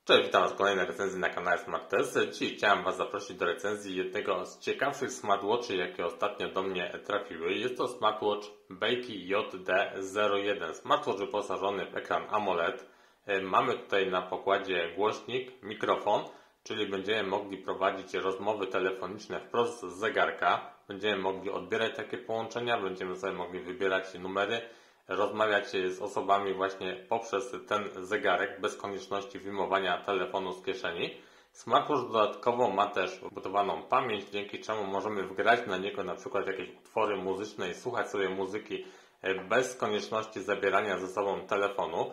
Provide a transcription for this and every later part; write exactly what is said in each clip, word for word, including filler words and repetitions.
Cześć, witam Was w kolejnej recenzji na kanale SmartTest. Dzisiaj chciałem Was zaprosić do recenzji jednego z ciekawszych smartwatchy, jakie ostatnio do mnie trafiły. Jest to smartwatch Beiqi J D zero jeden. Smartwatch wyposażony w ekran AMOLED. Mamy tutaj na pokładzie głośnik, mikrofon, czyli będziemy mogli prowadzić rozmowy telefoniczne wprost z zegarka. Będziemy mogli odbierać takie połączenia, będziemy sobie mogli wybierać numery, rozmawiać z osobami właśnie poprzez ten zegarek, bez konieczności wyjmowania telefonu z kieszeni. Smartwatch dodatkowo ma też wbudowaną pamięć, dzięki czemu możemy wgrać na niego na przykład jakieś utwory muzyczne i słuchać sobie muzyki bez konieczności zabierania ze sobą telefonu.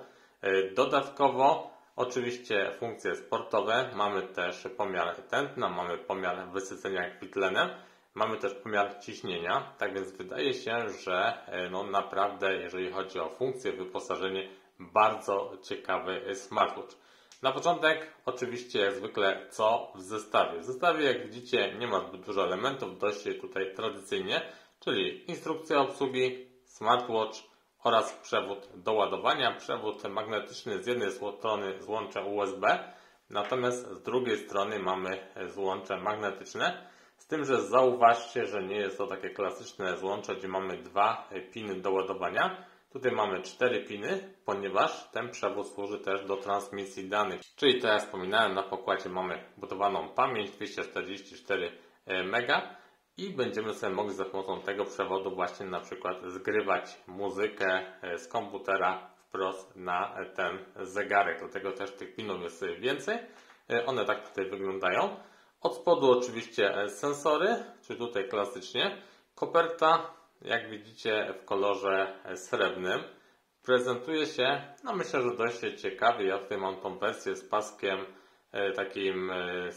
Dodatkowo oczywiście funkcje sportowe, mamy też pomiar tętna, mamy pomiar wysycenia kwitlenem. Mamy też pomiar ciśnienia, tak więc wydaje się, że no naprawdę, jeżeli chodzi o funkcję, wyposażenie, bardzo ciekawy smartwatch. Na początek oczywiście jak zwykle co w zestawie. W zestawie, jak widzicie, nie ma zbyt dużo elementów, dość tutaj tradycyjnie, czyli instrukcja obsługi, smartwatch oraz przewód do ładowania. Przewód magnetyczny z jednej strony złącze U S B, natomiast z drugiej strony mamy złącze magnetyczne. Z tym, że zauważcie, że nie jest to takie klasyczne złącze, gdzie mamy dwa piny do ładowania. Tutaj mamy cztery piny, ponieważ ten przewód służy też do transmisji danych. Czyli tak jak wspominałem, na pokładzie mamy budowaną pamięć dwieście czterdzieści cztery mega i będziemy sobie mogli za pomocą tego przewodu właśnie na przykład zgrywać muzykę z komputera wprost na ten zegarek. Do tego też tych pinów jest więcej. One tak tutaj wyglądają. Od spodu oczywiście sensory, czyli tutaj klasycznie. Koperta, jak widzicie, w kolorze srebrnym. Prezentuje się, no myślę, że dość ciekawie. Ja tutaj mam tą wersję z paskiem takim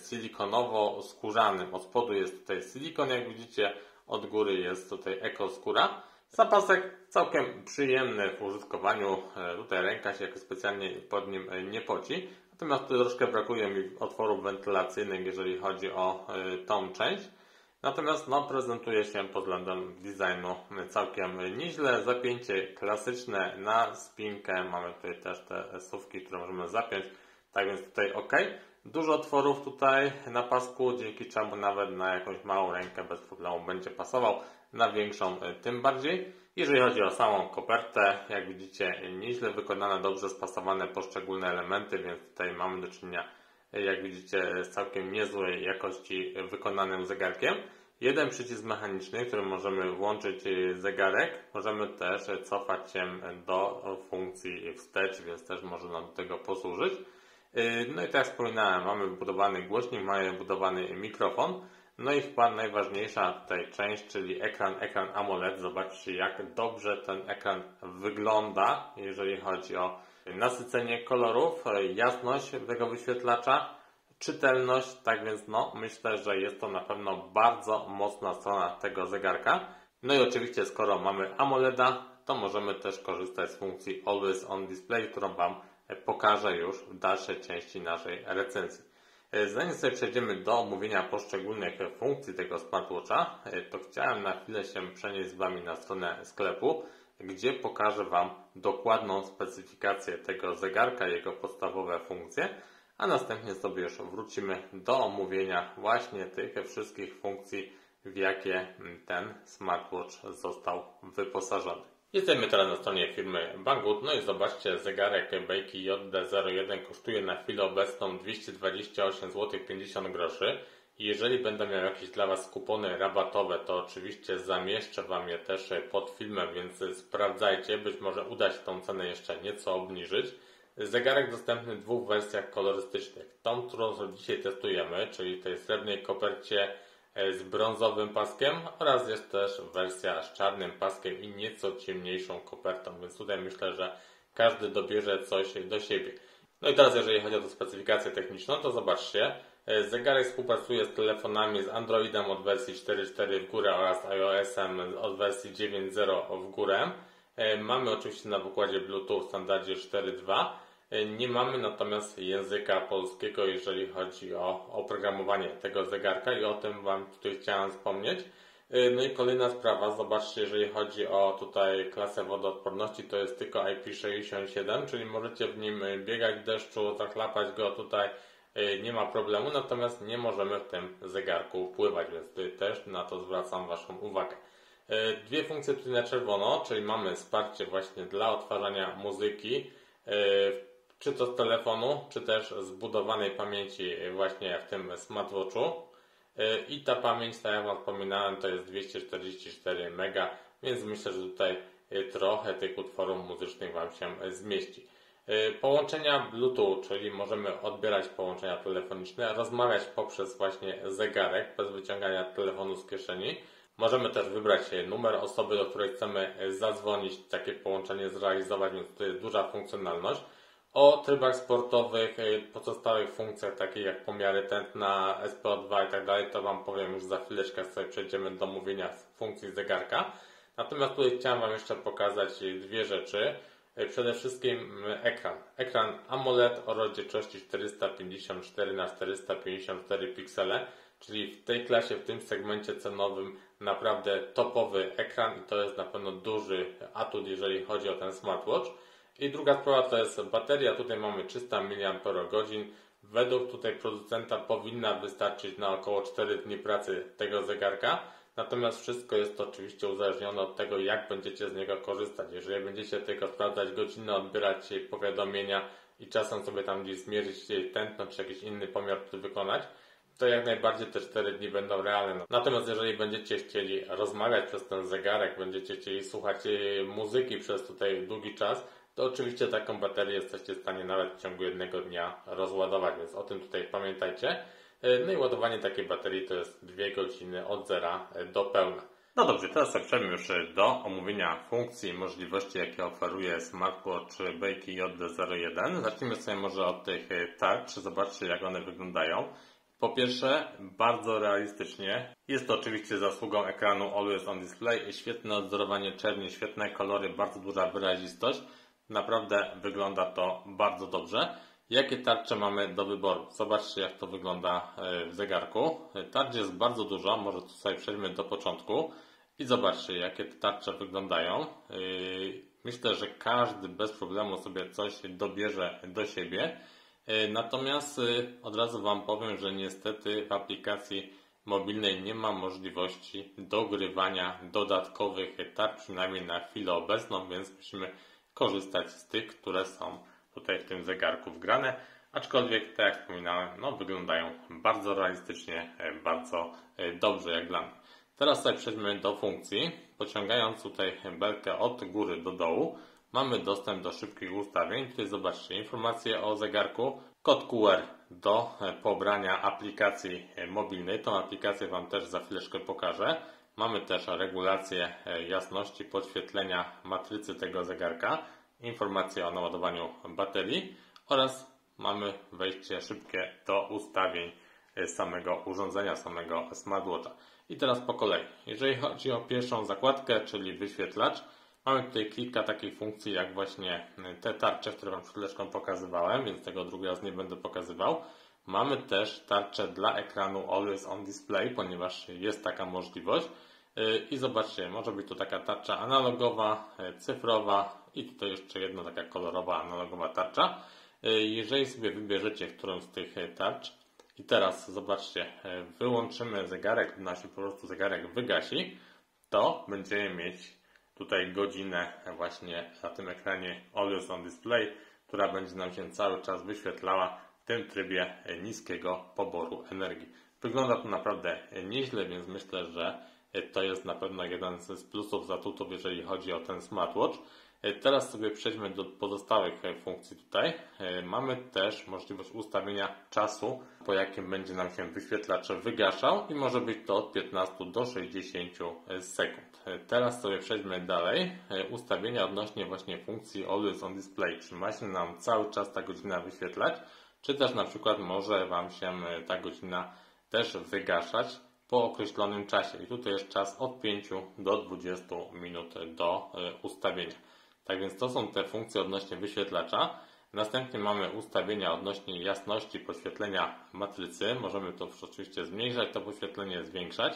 silikonowo-skórzanym. Od spodu jest tutaj silikon, jak widzicie, od góry jest tutaj ekoskóra. Zapasek całkiem przyjemny w użytkowaniu. Tutaj ręka się jakoś specjalnie pod nim nie poci. Natomiast tu troszkę brakuje mi otworów wentylacyjnych, jeżeli chodzi o y, tą część. Natomiast no, prezentuje się pod względem designu całkiem nieźle. Zapięcie klasyczne na spinkę. Mamy tutaj też te sówki, które możemy zapiąć. Tak więc tutaj ok. Dużo otworów tutaj na pasku, dzięki czemu nawet na jakąś małą rękę bez problemu będzie pasował. Na większą tym bardziej. Jeżeli chodzi o samą kopertę, jak widzicie, nieźle wykonane, dobrze spasowane poszczególne elementy, więc tutaj mamy do czynienia, jak widzicie, z całkiem niezłej jakości wykonanym zegarkiem. Jeden przycisk mechaniczny, którym możemy włączyć zegarek, możemy też cofać się do funkcji wstecz, więc też może nam do tego posłużyć. No i tak jak wspominałem, mamy wbudowany głośnik, mamy wbudowany mikrofon. No i chyba najważniejsza tutaj część, czyli ekran, ekran AMOLED. Zobaczcie, jak dobrze ten ekran wygląda, jeżeli chodzi o nasycenie kolorów, jasność tego wyświetlacza, czytelność. Tak więc no, myślę, że jest to na pewno bardzo mocna strona tego zegarka. No i oczywiście, skoro mamy AMOLEDa, to możemy też korzystać z funkcji Always On Display, którą Wam pokażę już w dalszej części naszej recenzji. Zanim sobie przejdziemy do omówienia poszczególnych funkcji tego smartwatcha, to chciałem na chwilę się przenieść z Wami na stronę sklepu, gdzie pokażę Wam dokładną specyfikację tego zegarka, jego podstawowe funkcje, a następnie sobie już wrócimy do omówienia właśnie tych wszystkich funkcji, w jakie ten smartwatch został wyposażony. Jesteśmy teraz na stronie firmy Banggood, no i zobaczcie, zegarek Beiqi J D zero jeden kosztuje na chwilę obecną dwieście dwadzieścia osiem złotych pięćdziesiąt groszy. Jeżeli będę miał jakieś dla Was kupony rabatowe, to oczywiście zamieszczę Wam je też pod filmem, więc sprawdzajcie, być może uda się tą cenę jeszcze nieco obniżyć. Zegarek dostępny w dwóch wersjach kolorystycznych. Tą, którą dzisiaj testujemy, czyli tej srebrnej kopercie z brązowym paskiem, oraz jest też wersja z czarnym paskiem i nieco ciemniejszą kopertą, więc tutaj myślę, że każdy dobierze coś do siebie. No i teraz jeżeli chodzi o tę specyfikację techniczną, to zobaczcie, zegarek współpracuje z telefonami z Androidem od wersji cztery cztery w górę oraz iOS-em od wersji dziewięć zero w górę. Mamy oczywiście na pokładzie Bluetooth w standardzie cztery dwa. Nie mamy natomiast języka polskiego, jeżeli chodzi o oprogramowanie tego zegarka i o tym Wam tutaj chciałem wspomnieć. No i kolejna sprawa, zobaczcie, jeżeli chodzi o tutaj klasę wodoodporności, to jest tylko I P sześćdziesiąt siedem, czyli możecie w nim biegać w deszczu, zachlapać go tutaj, nie ma problemu, natomiast nie możemy w tym zegarku pływać, więc tutaj też na to zwracam Waszą uwagę. Dwie funkcje tutaj na czerwono, czyli mamy wsparcie właśnie dla odtwarzania muzyki, czy to z telefonu, czy też zbudowanej pamięci właśnie w tym smartwatchu. I ta pamięć, tak jak Wam wspominałem, to jest dwieście czterdzieści cztery mega, więc myślę, że tutaj trochę tych utworów muzycznych Wam się zmieści. Połączenia Bluetooth, czyli możemy odbierać połączenia telefoniczne, rozmawiać poprzez właśnie zegarek, bez wyciągania telefonu z kieszeni. Możemy też wybrać numer osoby, do której chcemy zadzwonić, takie połączenie zrealizować, więc to jest duża funkcjonalność. O trybach sportowych, pozostałych funkcjach takich jak pomiary tętna, S P O dwa i tak dalej, to Wam powiem już za chwileczkę, sobie przejdziemy do mówienia funkcji zegarka. Natomiast tutaj chciałem Wam jeszcze pokazać dwie rzeczy. Przede wszystkim ekran. Ekran AMOLED o rozdzielczości czterysta pięćdziesiąt cztery na czterysta pięćdziesiąt cztery piksele, czyli w tej klasie, w tym segmencie cenowym naprawdę topowy ekran i to jest na pewno duży atut, jeżeli chodzi o ten smartwatch. I druga sprawa to jest bateria. Tutaj mamy trzysta miliamperogodzin. Według tutaj producenta powinna wystarczyć na około cztery dni pracy tego zegarka. Natomiast wszystko jest to oczywiście uzależnione od tego, jak będziecie z niego korzystać. Jeżeli będziecie tylko sprawdzać godzinę, odbierać powiadomienia i czasem sobie tam gdzieś zmierzyć tętno czy jakiś inny pomiar wykonać, to jak najbardziej te cztery dni będą realne. Natomiast jeżeli będziecie chcieli rozmawiać przez ten zegarek, będziecie chcieli słuchać muzyki przez tutaj długi czas, to oczywiście taką baterię jesteście w stanie nawet w ciągu jednego dnia rozładować, więc o tym tutaj pamiętajcie. No i ładowanie takiej baterii to jest dwie godziny od zera do pełna. No dobrze, teraz przejdźmy już do omówienia funkcji i możliwości, jakie oferuje smartwatch Beiqi J D zero jeden. Zacznijmy sobie może od tych tarcz, zobaczcie jak one wyglądają. Po pierwsze, bardzo realistycznie. Jest to oczywiście zasługą ekranu Always on Display. Świetne odzorowanie czerni, świetne kolory, bardzo duża wyrazistość. Naprawdę wygląda to bardzo dobrze. Jakie tarcze mamy do wyboru? Zobaczcie jak to wygląda w zegarku. Tarcz jest bardzo dużo, może tutaj przejdźmy do początku i zobaczcie jakie te tarcze wyglądają. Myślę, że każdy bez problemu sobie coś dobierze do siebie. Natomiast od razu Wam powiem, że niestety w aplikacji mobilnej nie ma możliwości dogrywania dodatkowych tarcz, przynajmniej na chwilę obecną, więc musimy korzystać z tych, które są tutaj w tym zegarku wgrane, aczkolwiek, tak jak wspominałem, no, wyglądają bardzo realistycznie, bardzo dobrze jak dla mnie. Teraz sobie przejdźmy do funkcji. Pociągając tutaj belkę od góry do dołu, mamy dostęp do szybkich ustawień. Tutaj zobaczcie informacje o zegarku, kod Q R do pobrania aplikacji mobilnej. Tą aplikację Wam też za chwileczkę pokażę. Mamy też regulację jasności podświetlenia matrycy tego zegarka, informacje o naładowaniu baterii oraz mamy wejście szybkie do ustawień samego urządzenia, samego smartwatcha. I teraz po kolei. Jeżeli chodzi o pierwszą zakładkę, czyli wyświetlacz, mamy tutaj kilka takich funkcji, jak właśnie te tarcze, które Wam przed chwileczką pokazywałem, więc tego drugi raz nie będę pokazywał. Mamy też tarczę dla ekranu Always on Display, ponieważ jest taka możliwość. I zobaczcie, może być to taka tarcza analogowa, cyfrowa i tutaj jeszcze jedna taka kolorowa, analogowa tarcza. Jeżeli sobie wybierzecie którąś z tych tarcz i teraz zobaczcie, wyłączymy zegarek, nasz po prostu zegarek wygasi, to będziemy mieć tutaj godzinę właśnie na tym ekranie Always on Display, która będzie nam się cały czas wyświetlała w tym trybie niskiego poboru energii. Wygląda to naprawdę nieźle, więc myślę, że to jest na pewno jeden z plusów, zatutów, jeżeli chodzi o ten smartwatch. Teraz sobie przejdźmy do pozostałych funkcji tutaj. Mamy też możliwość ustawienia czasu, po jakim będzie nam się wyświetlacz wygaszał i może być to od piętnastu do sześćdziesięciu sekund. Teraz sobie przejdźmy dalej. Ustawienia odnośnie właśnie funkcji Always on Display. Czy ma się nam cały czas ta godzina wyświetlać, czy też na przykład może Wam się ta godzina też wygaszać po określonym czasie. I tutaj jest czas od pięciu do dwudziestu minut do ustawienia. Tak więc to są te funkcje odnośnie wyświetlacza. Następnie mamy ustawienia odnośnie jasności podświetlenia matrycy. Możemy to oczywiście zmniejszać, to podświetlenie zwiększać.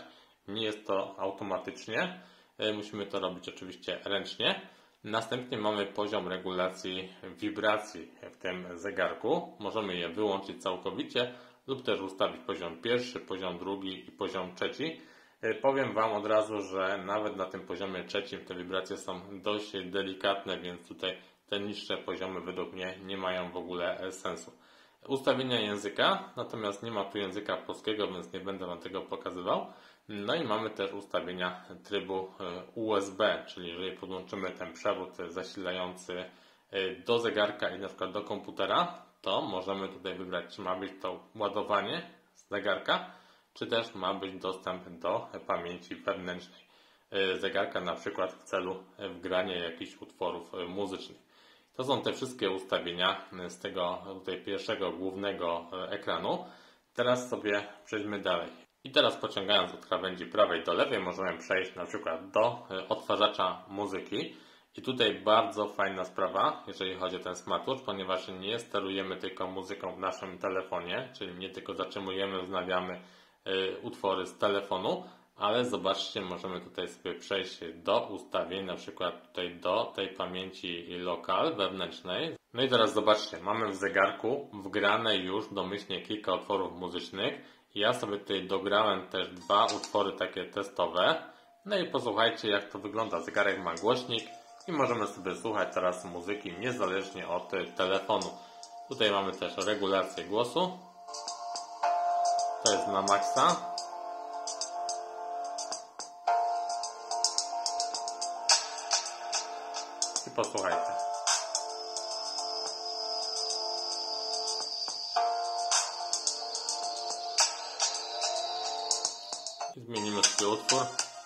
Nie jest to automatycznie. Musimy to robić oczywiście ręcznie. Następnie mamy poziom regulacji wibracji w tym zegarku. Możemy je wyłączyć całkowicie lub też ustawić poziom pierwszy, poziom drugi i poziom trzeci. Powiem Wam od razu, że nawet na tym poziomie trzecim te wibracje są dość delikatne, więc tutaj te niższe poziomy według mnie nie mają w ogóle sensu. Ustawienia języka, natomiast nie ma tu języka polskiego, więc nie będę Wam tego pokazywał. No i mamy też ustawienia trybu U S B, czyli jeżeli podłączymy ten przewód zasilający do zegarka i na przykład do komputera, to możemy tutaj wybrać, czy ma być to ładowanie z zegarka, czy też ma być dostęp do pamięci wewnętrznej zegarka, na przykład w celu wgrania jakichś utworów muzycznych. To są te wszystkie ustawienia z tego tutaj pierwszego głównego ekranu. Teraz sobie przejdźmy dalej. I teraz pociągając od krawędzi prawej do lewej możemy przejść na przykład do odtwarzacza muzyki. I tutaj bardzo fajna sprawa, jeżeli chodzi o ten smartwatch, ponieważ nie sterujemy tylko muzyką w naszym telefonie, czyli nie tylko zatrzymujemy, wznawiamy y, utwory z telefonu, ale zobaczcie, możemy tutaj sobie przejść do ustawień, na przykład tutaj do tej pamięci lokal wewnętrznej. No i teraz zobaczcie, mamy w zegarku wgrane już domyślnie kilka utworów muzycznych. Ja sobie tutaj dograłem też dwa utwory takie testowe. No i posłuchajcie, jak to wygląda. Zegarek ma głośnik i możemy sobie słuchać teraz muzyki niezależnie od telefonu. Tutaj mamy też regulację głosu. To jest na maksa. I posłuchajcie. I zmienimy sobie utwór.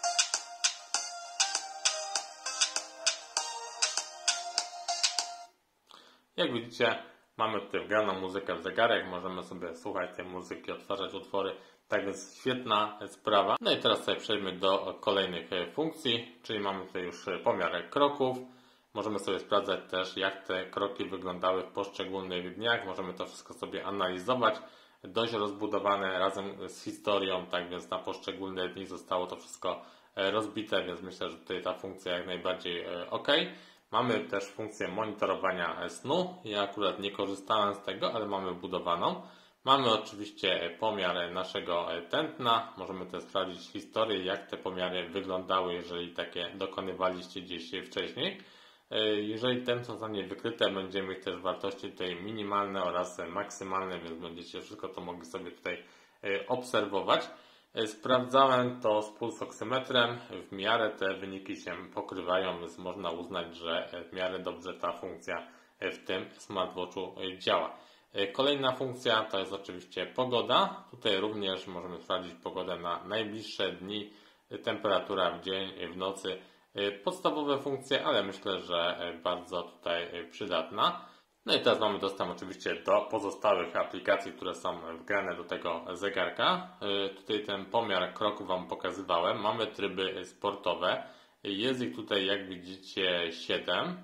Jak widzicie, mamy tutaj wgraną muzykę w zegarek, możemy sobie słuchać tej muzyki, odtwarzać utwory, tak więc świetna sprawa. No i teraz sobie przejdźmy do kolejnych funkcji, czyli mamy tutaj już pomiar kroków. Możemy sobie sprawdzać też, jak te kroki wyglądały w poszczególnych dniach, możemy to wszystko sobie analizować. Dość rozbudowane razem z historią, tak więc na poszczególne dni zostało to wszystko rozbite, więc myślę, że tutaj ta funkcja jak najbardziej ok. Mamy też funkcję monitorowania snu. Ja akurat nie korzystałem z tego, ale mamy budowaną. Mamy oczywiście pomiar naszego tętna. Możemy też sprawdzić historię, jak te pomiary wyglądały, jeżeli takie dokonywaliście gdzieś wcześniej. Jeżeli tętno zostanie wykryte, będziemy mieć też wartości tutaj minimalne oraz maksymalne, więc będziecie wszystko to mogli sobie tutaj obserwować. Sprawdzałem to z pulsoksymetrem, w miarę te wyniki się pokrywają, więc można uznać, że w miarę dobrze ta funkcja w tym smartwatchu działa. Kolejna funkcja to jest oczywiście pogoda. Tutaj również możemy sprawdzić pogodę na najbliższe dni, temperatura w dzień, w nocy. Podstawowe funkcje, ale myślę, że bardzo tutaj przydatna. No i teraz mamy dostęp oczywiście do pozostałych aplikacji, które są wgrane do tego zegarka. Tutaj ten pomiar kroków Wam pokazywałem. Mamy tryby sportowe. Jest ich tutaj, jak widzicie, siedem.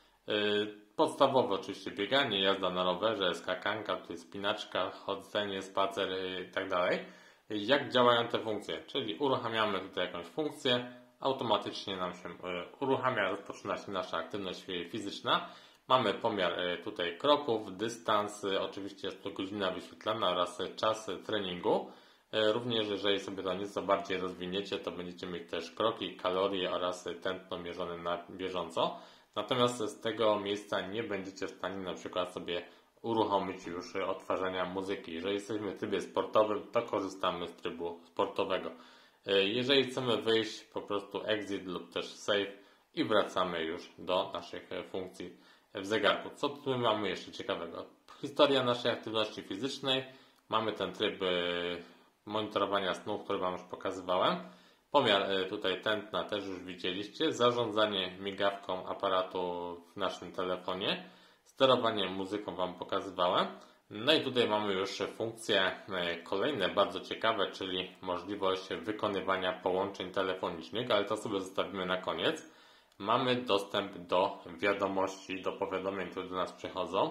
Podstawowe oczywiście bieganie, jazda na rowerze, skakanka, tutaj spinaczka, chodzenie, spacer i tak dalej. Jak działają te funkcje? Czyli uruchamiamy tutaj jakąś funkcję, automatycznie nam się uruchamia, rozpoczyna się nasza aktywność fizyczna. Mamy pomiar tutaj kroków, dystans, oczywiście jest to godzina wyświetlana oraz czas treningu. Również jeżeli sobie to nieco bardziej rozwiniecie, to będziecie mieć też kroki, kalorie oraz tętno mierzone na bieżąco. Natomiast z tego miejsca nie będziecie w stanie na przykład sobie uruchomić już odtwarzania muzyki. Jeżeli jesteśmy w trybie sportowym, to korzystamy z trybu sportowego. Jeżeli chcemy wyjść, po prostu exit lub też save i wracamy już do naszych funkcji w zegarku. Co tu mamy jeszcze ciekawego? Historia naszej aktywności fizycznej. Mamy ten tryb monitorowania snu, który Wam już pokazywałem. Pomiar tutaj tętna też już widzieliście. Zarządzanie migawką aparatu w naszym telefonie. Sterowanie muzyką Wam pokazywałem. No i tutaj mamy już funkcje kolejne bardzo ciekawe, czyli możliwość wykonywania połączeń telefonicznych, ale to sobie zostawimy na koniec. Mamy dostęp do wiadomości, do powiadomień, które do nas przychodzą.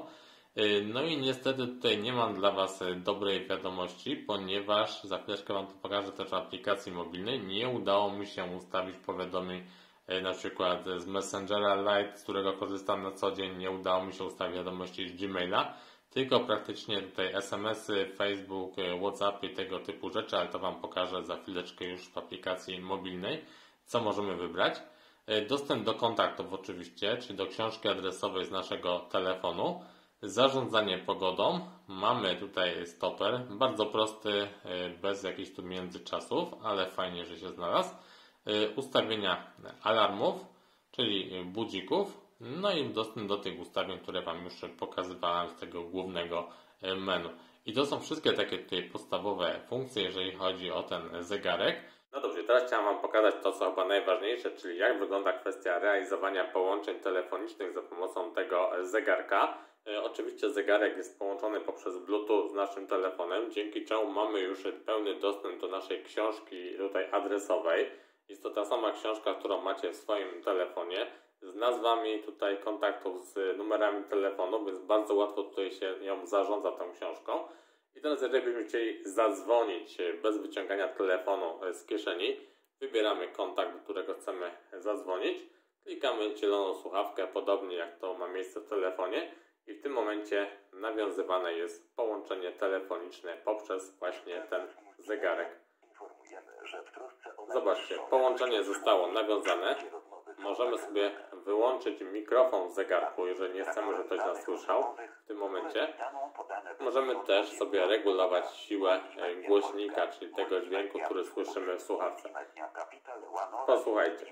No i niestety tutaj nie mam dla Was dobrej wiadomości, ponieważ za chwileczkę Wam to pokażę też w aplikacji mobilnej. Nie udało mi się ustawić powiadomień na przykład z Messengera Lite, z którego korzystam na co dzień. Nie udało mi się ustawić wiadomości z Gmaila, tylko praktycznie tutaj es em esy, Facebook, WhatsApp i tego typu rzeczy, ale to Wam pokażę za chwileczkę już w aplikacji mobilnej, co możemy wybrać. Dostęp do kontaktów oczywiście, czyli do książki adresowej z naszego telefonu. Zarządzanie pogodą. Mamy tutaj stoper, bardzo prosty, bez jakichś tu międzyczasów, ale fajnie, że się znalazł. Ustawienia alarmów, czyli budzików, no i dostęp do tych ustawień, które Wam już pokazywałem z tego głównego menu. I to są wszystkie takie tutaj podstawowe funkcje, jeżeli chodzi o ten zegarek. No dobrze, teraz chciałem Wam pokazać to, co chyba najważniejsze, czyli jak wygląda kwestia realizowania połączeń telefonicznych za pomocą tego zegarka. E, oczywiście zegarek jest połączony poprzez Bluetooth z naszym telefonem, dzięki czemu mamy już pełny dostęp do naszej książki tutaj adresowej. Jest to ta sama książka, którą macie w swoim telefonie, z nazwami tutaj kontaktów, z numerami telefonu, więc bardzo łatwo tutaj się ją zarządza tą książką. I teraz jeżeli byśmy chcieli zadzwonić bez wyciągania telefonu z kieszeni, wybieramy kontakt, do którego chcemy zadzwonić, klikamy zieloną słuchawkę, podobnie jak to ma miejsce w telefonie i w tym momencie nawiązywane jest połączenie telefoniczne poprzez właśnie ten zegarek. Zobaczcie, połączenie zostało nawiązane. Możemy sobie wyłączyć mikrofon w zegarku, jeżeli nie chcemy, żeby ktoś nas słyszał w tym momencie. Możemy też sobie regulować siłę głośnika, czyli tego dźwięku, który słyszymy w słuchawce. Posłuchajcie.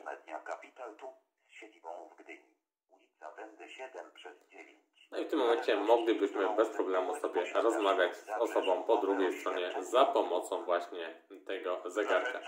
No i w tym momencie moglibyśmy bez problemu sobie rozmawiać z osobą po drugiej stronie za pomocą właśnie tego zegarka.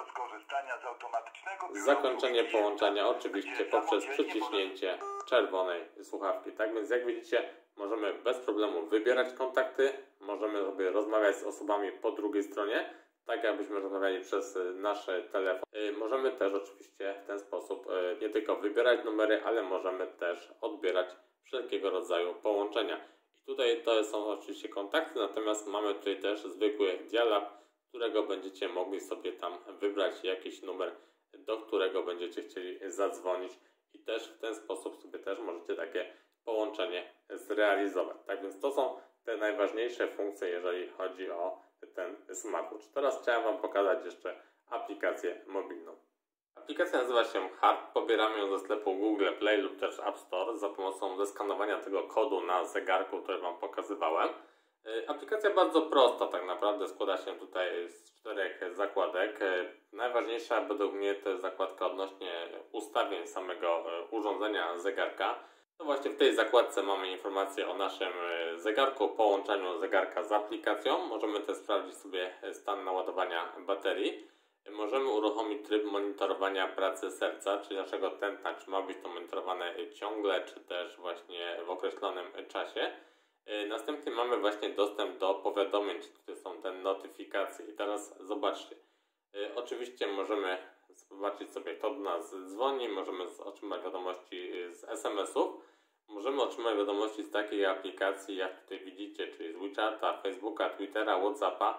Zakończenie połączenia oczywiście poprzez przyciśnięcie czerwonej słuchawki. Tak więc jak widzicie, możemy bez problemu wybierać kontakty, możemy sobie rozmawiać z osobami po drugiej stronie, tak jakbyśmy rozmawiali przez nasz telefon. Możemy też oczywiście w ten sposób nie tylko wybierać numery, ale możemy też odbierać wszelkiego rodzaju połączenia. I tutaj to są oczywiście kontakty, natomiast mamy tutaj też zwykły dial-up, którego będziecie mogli sobie tam wybrać jakiś numer, do którego będziecie chcieli zadzwonić i też w ten sposób sobie też możecie takie połączenie zrealizować. Tak więc to są te najważniejsze funkcje, jeżeli chodzi o ten smartwatch. Teraz chciałem Wam pokazać jeszcze aplikację mobilną. Aplikacja nazywa się Harp. Pobieramy ją ze sklepu Google Play lub też App Store za pomocą zeskanowania tego kodu na zegarku, który Wam pokazywałem. Aplikacja bardzo prosta, tak naprawdę składa się tutaj z czterech zakładek. Najważniejsza według mnie to jest zakładka odnośnie ustawień samego urządzenia zegarka. No właśnie w tej zakładce mamy informacje o naszym zegarku, połączeniu zegarka z aplikacją. Możemy też sprawdzić sobie stan naładowania baterii. Możemy uruchomić tryb monitorowania pracy serca, czyli naszego tętna, czy ma być to monitorowane ciągle, czy też właśnie w określonym czasie. Następnie mamy właśnie dostęp do powiadomień, które są te notyfikacje. I teraz zobaczcie. Oczywiście możemy zobaczyć sobie, kto do nas dzwoni, możemy otrzymać wiadomości z es em esów, możemy otrzymać wiadomości z takiej aplikacji, jak tutaj widzicie, czyli z WeChata, Facebooka, Twittera, Whatsappa,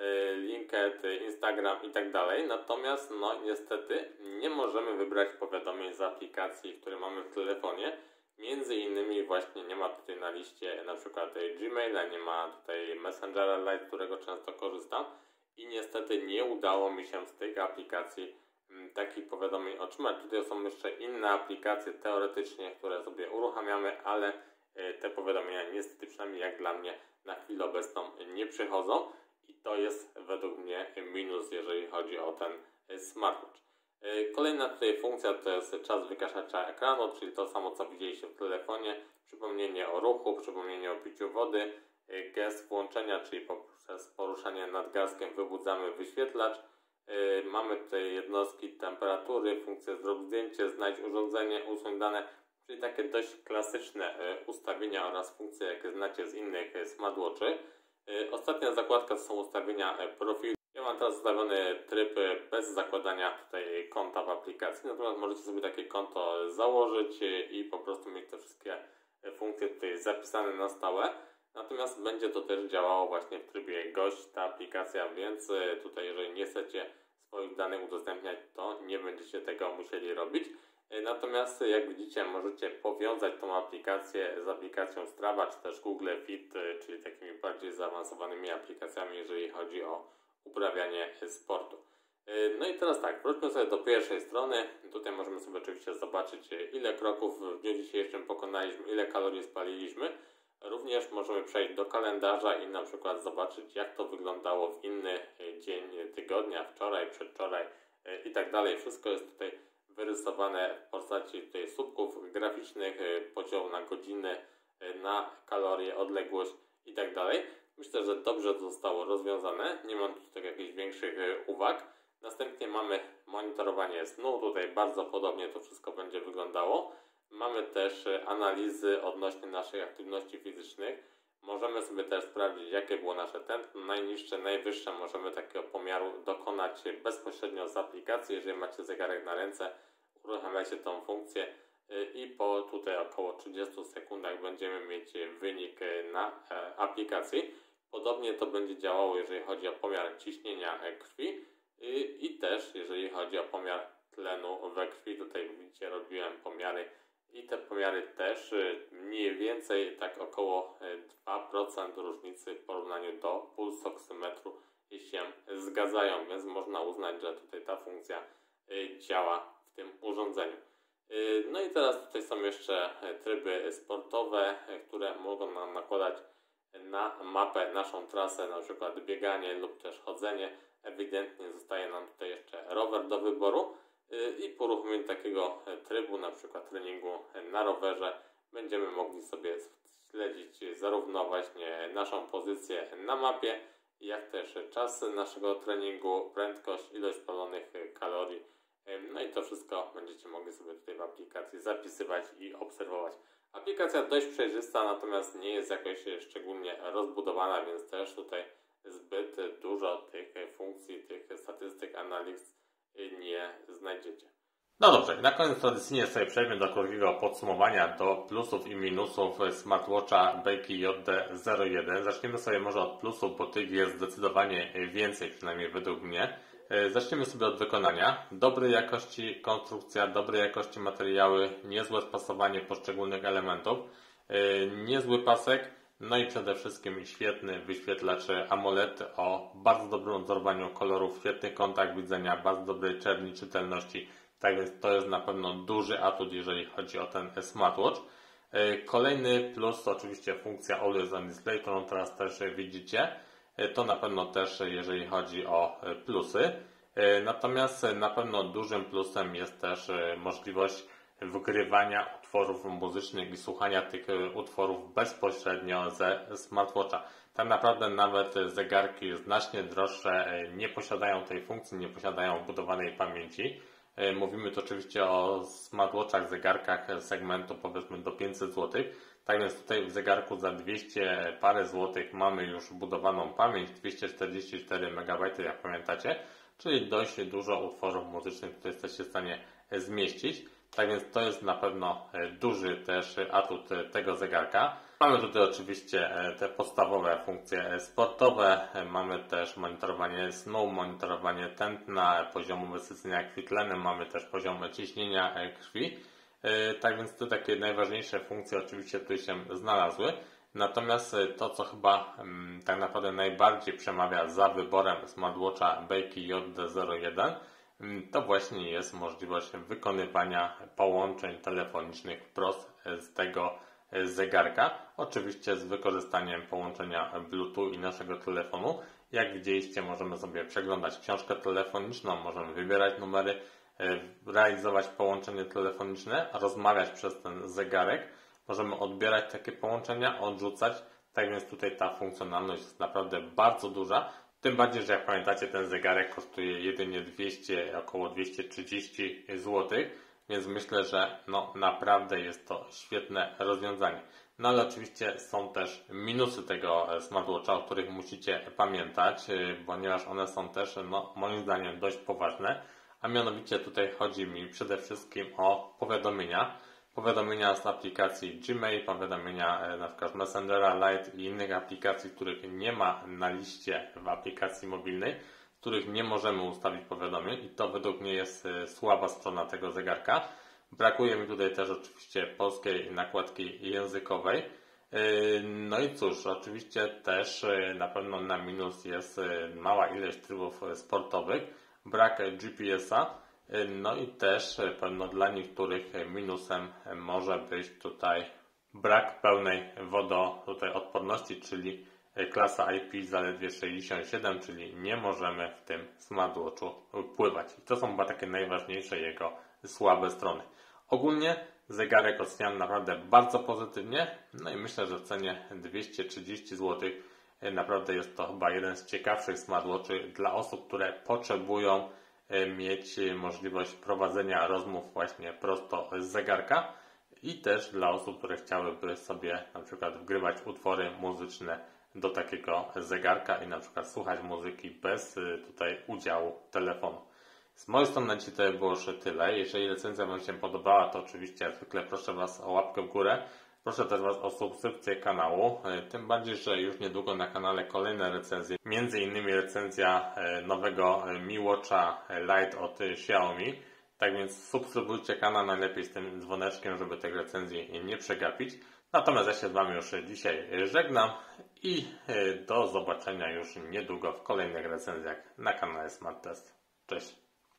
LinkedIn, Instagram i tak dalej. Natomiast no niestety nie możemy wybrać powiadomień z aplikacji, które mamy w telefonie. Między innymi właśnie nie ma tutaj na liście na przykład Gmaila, nie ma tutaj Messengera Lite, z którego często korzystam i niestety nie udało mi się z tej aplikacji m, takich powiadomień otrzymać. Tutaj są jeszcze inne aplikacje teoretycznie, które sobie uruchamiamy, ale y, te powiadomienia niestety przynajmniej jak dla mnie na chwilę obecną nie przychodzą i to jest według mnie minus, jeżeli chodzi o ten y, smartwatch. Kolejna tutaj funkcja to jest czas wykaszacza ekranu, czyli to samo co widzieliście w telefonie, przypomnienie o ruchu, przypomnienie o piciu wody, gest włączenia, czyli poprzez poruszanie nadgarstkiem wybudzamy wyświetlacz. Mamy tutaj jednostki temperatury, funkcję zrób zdjęcie, znajdź urządzenie, usuń dane, czyli takie dość klasyczne ustawienia oraz funkcje jakie znacie z innych smartwatchy. Ostatnia zakładka to są ustawienia profilu. Ja mam teraz ustawiony tryb bez zakładania tutaj konta w aplikacji, natomiast możecie sobie takie konto założyć i po prostu mieć te wszystkie funkcje tutaj zapisane na stałe. Natomiast będzie to też działało właśnie w trybie gość ta aplikacja, więc tutaj jeżeli nie chcecie swoich danych udostępniać, to nie będziecie tego musieli robić. Natomiast jak widzicie, możecie powiązać tą aplikację z aplikacją Strava, czy też Google Fit, czyli takimi bardziej zaawansowanymi aplikacjami, jeżeli chodzi o uprawianie sportu. No i teraz tak, wróćmy sobie do pierwszej strony. Tutaj możemy sobie oczywiście zobaczyć, ile kroków w dniu dzisiejszym pokonaliśmy, ile kalorii spaliliśmy. Również możemy przejść do kalendarza i na przykład zobaczyć, jak to wyglądało w inny dzień tygodnia, wczoraj, przedwczoraj i tak dalej. Wszystko jest tutaj wyrysowane w postaci tutaj słupków graficznych, podział na godziny, na kalorie, odległość i tak dalej. Myślę, że dobrze to zostało rozwiązane. Nie mam tutaj jakichś większych uwag. Następnie mamy monitorowanie snu. Tutaj bardzo podobnie to wszystko będzie wyglądało. Mamy też analizy odnośnie naszych aktywności fizycznych. Możemy sobie też sprawdzić, jakie było nasze tętno. Najniższe, najwyższe możemy takiego pomiaru dokonać bezpośrednio z aplikacji. Jeżeli macie zegarek na ręce, uruchamiacie tą funkcję i po tutaj około trzydziestu sekundach będziemy mieć wynik na aplikacji. Podobnie to będzie działało, jeżeli chodzi o pomiar ciśnienia krwi i też jeżeli chodzi o pomiar tlenu we krwi. Tutaj widzicie, robiłem pomiary i te pomiary też mniej więcej tak około dwa procent różnicy w porównaniu do pulsoksymetru się zgadzają, więc można uznać, że tutaj ta funkcja działa w tym urządzeniu. No i teraz tutaj są jeszcze tryby sportowe, które mogą nam nakładać na mapę naszą trasę, na przykład bieganie lub też chodzenie. Ewidentnie zostaje nam tutaj jeszcze rower do wyboru i po uruchomieniu takiego trybu, na przykład treningu na rowerze, będziemy mogli sobie śledzić zarówno właśnie naszą pozycję na mapie, jak też czas naszego treningu, prędkość, ilość spalonych kalorii. No i to wszystko będziecie mogli sobie tutaj w aplikacji zapisywać i obserwować. Aplikacja dość przejrzysta, natomiast nie jest jakoś szczególnie rozbudowana, więc też tutaj zbyt dużo tych funkcji, tych statystyk, analiz nie znajdziecie. No dobrze, na koniec tradycyjnie sobie przejdźmy do krótkiego podsumowania, do plusów i minusów smartwatcha Beki J D zero jeden. Zaczniemy sobie może od plusów, bo tych jest zdecydowanie więcej, przynajmniej według mnie. Zaczniemy sobie od wykonania. Dobrej jakości konstrukcja, dobrej jakości materiały, niezłe spasowanie poszczególnych elementów, niezły pasek, no i przede wszystkim świetny wyświetlacz AMOLED o bardzo dobrym odzorowaniu kolorów, świetny kontakt widzenia, bardzo dobrej czerni, czytelności. Tak więc to jest na pewno duży atut, jeżeli chodzi o ten smartwatch. Kolejny plus to oczywiście funkcja Always On Display, którą teraz też widzicie. To na pewno też jeżeli chodzi o plusy. Natomiast na pewno dużym plusem jest też możliwość wgrywania utworów muzycznych i słuchania tych utworów bezpośrednio ze smartwatcha. Tak naprawdę nawet zegarki znacznie droższe nie posiadają tej funkcji, nie posiadają wbudowanej pamięci. Mówimy tu oczywiście o smartwatchach, zegarkach segmentu powiedzmy do pięćset złotych. Tak więc tutaj w zegarku za dwieście parę złotych mamy już wbudowaną pamięć dwieście czterdzieści cztery megabajty, jak pamiętacie, czyli dość dużo utworów muzycznych, które jesteście w stanie zmieścić. Tak więc to jest na pewno duży też atut tego zegarka. Mamy tutaj oczywiście te podstawowe funkcje sportowe, mamy też monitorowanie snu, monitorowanie tętna, poziomu wysycenia krwi tlenem, mamy też poziom ciśnienia krwi. Tak więc te takie najważniejsze funkcje oczywiście tutaj się znalazły. Natomiast to, co chyba tak naprawdę najbardziej przemawia za wyborem smartwatcha Beki J D zero jeden, to właśnie jest możliwość wykonywania połączeń telefonicznych wprost z tego zegarka. Oczywiście z wykorzystaniem połączenia Bluetooth i naszego telefonu. Jak widzieliście, możemy sobie przeglądać książkę telefoniczną, możemy wybierać numery, realizować połączenie telefoniczne, rozmawiać przez ten zegarek. Możemy odbierać takie połączenia, odrzucać. Tak więc tutaj ta funkcjonalność jest naprawdę bardzo duża. Tym bardziej, że jak pamiętacie, ten zegarek kosztuje jedynie dwieście, około dwieście trzydzieści złotych, więc myślę, że no naprawdę jest to świetne rozwiązanie. No ale oczywiście są też minusy tego smartwatcha, o których musicie pamiętać, ponieważ one są też no, moim zdaniem dość poważne, a mianowicie tutaj chodzi mi przede wszystkim o powiadomienia. powiadomienia z aplikacji Gmail, powiadomienia na przykład Messengera Lite i innych aplikacji, których nie ma na liście w aplikacji mobilnej, z których nie możemy ustawić powiadomień i to według mnie jest słaba strona tego zegarka. Brakuje mi tutaj też oczywiście polskiej nakładki językowej. No i cóż, oczywiście też na pewno na minus jest mała ilość trybów sportowych, brak G P S-a, no i też pewno dla niektórych minusem może być tutaj brak pełnej wodo tutaj odporności, czyli klasa I P zaledwie sześćdziesiąt siedem, czyli nie możemy w tym smartwatchu pływać. I to są chyba takie najważniejsze jego słabe strony. Ogólnie zegarek oceniam naprawdę bardzo pozytywnie, no i myślę, że w cenie dwieście trzydzieści złotych naprawdę jest to chyba jeden z ciekawszych smartwatchy dla osób, które potrzebują mieć możliwość prowadzenia rozmów właśnie prosto z zegarka i też dla osób, które chciałyby sobie na przykład wgrywać utwory muzyczne do takiego zegarka i na przykład słuchać muzyki bez tutaj udziału telefonu. Z mojej strony na dzisiaj to było już tyle. Jeżeli recenzja Wam się podobała, to oczywiście jak zwykle proszę Was o łapkę w górę. Proszę też Was o subskrypcję kanału. Tym bardziej, że już niedługo na kanale kolejne recenzje. Między innymi recenzja nowego Mi Watcha Lite od Xiaomi. Tak więc subskrybujcie kanał najlepiej z tym dzwoneczkiem, żeby tych recenzji nie przegapić. Natomiast ja się z Wami już dzisiaj żegnam i do zobaczenia już niedługo w kolejnych recenzjach na kanale Smart Test. Cześć!